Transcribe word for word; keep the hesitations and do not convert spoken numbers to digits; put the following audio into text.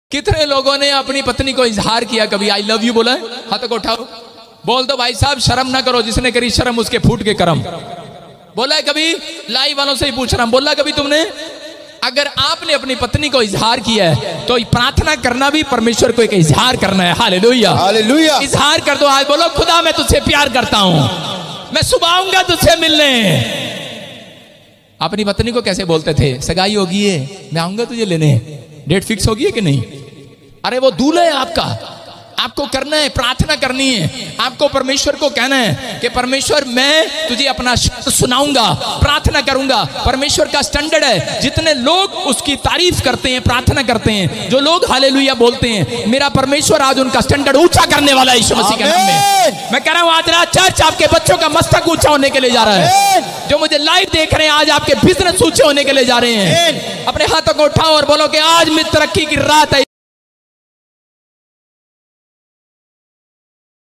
कितने लोगों ने अपनी पत्नी को इजहार किया, कभी आई लव यू बोला है? हाथ को उठाओ, बोल दो भाई साहब शर्म ना करो, जिसने करी शर्म उसके फूट के करम। बोला है कभी? लाइव वालों से ही पूछ रहा हूं, बोला कभी तुमने? अगर आपने अपनी पत्नी को इजहार किया है तो प्रार्थना करना भी परमेश्वर को एक इजहार करना है। Hallelujah, hallelujah. इजहार कर दो, आज बोलो खुदा मैं तुझसे प्यार करता हूं, मैं सुबह आऊंगा तुझसे मिलने। अपनी पत्नी को कैसे बोलते थे? सगाई होगी है, मैं आऊंगा तुझे लेने, डेट फिक्स होगी है कि नहीं? अरे वो दूल्हा है आपका, आपको करना है, प्रार्थना करनी है, आपको परमेश्वर को कहना है कि परमेश्वर मैं तुझे अपना शब्द सुनाऊंगा, प्रार्थना करूंगा। परमेश्वर का स्टैंडर्ड है, जितने लोग उसकी तारीफ करते हैं, प्रार्थना करते हैं, जो लोग हालेलुया बोलते हैं, मेरा परमेश्वर आज उनका स्टैंडर्ड ऊंचा करने वाला है यीशु मसीह के नाम में। मैं कह रहा हूं आज रात चर्च आपके बच्चों का मस्तक ऊंचा होने के लिए जा रहा है। जो मुझे लाइव देख रहे हैं आज आपके बिजनेस ऊंचे होने के लिए जा रहे हैं। अपने हाथों को उठाओ और बोलो कि आज मेरी तरक्की की रात है।